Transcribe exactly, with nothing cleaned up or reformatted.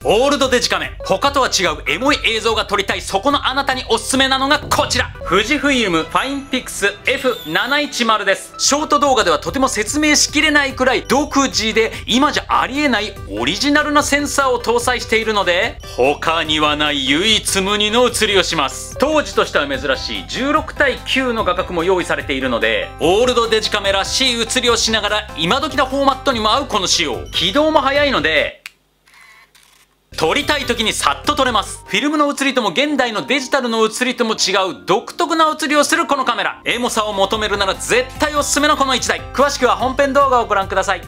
オールドデジカメ。他とは違うエモい映像が撮りたいそこのあなたにおすすめなのがこちら。富士フイルムファインピクス エフななひゃくじゅう です。ショート動画ではとても説明しきれないくらい独自で今じゃありえないオリジナルなセンサーを搭載しているので、他にはない唯一無二の写りをします。当時としては珍しいじゅうろくたいきゅうの画角も用意されているので、オールドデジカメらしい写りをしながら今時のフォーマットにも合うこの仕様。起動も早いので撮りたい時にさっと撮れます。フィルムの写りとも現代のデジタルの写りとも違う独特な写りをするこのカメラ。エモさを求めるなら絶対おすすめのこのいちだい。詳しくは本編動画をご覧ください。